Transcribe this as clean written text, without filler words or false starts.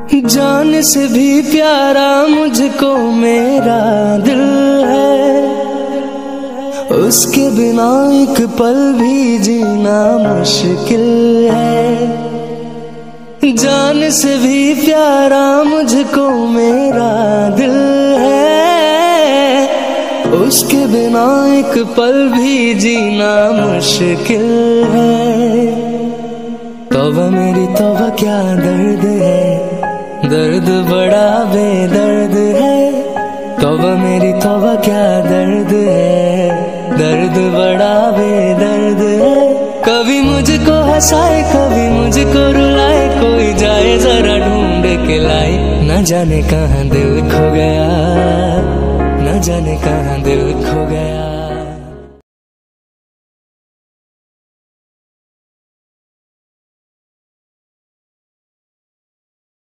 जान से भी प्यारा मुझको मेरा दिल है, उसके बिना एक पल भी जीना मुश्किल है। जान से भी प्यारा मुझको मेरा दिल है, उसके बिना एक पल भी जीना मुश्किल है। तौबा मेरी तौबा क्या दर्द है, दर्द बड़ा बेदर्द है। तौबा मेरी तौबा क्या दर्द है, दर्द बड़ा बेदर्द है। कभी मुझको हंसाए कभी मुझको रुलाए, कोई जाए जरा ढूंढ के लाए। न जाने कहाँ दिल खो गया, न जाने कहाँ दिल खो गया।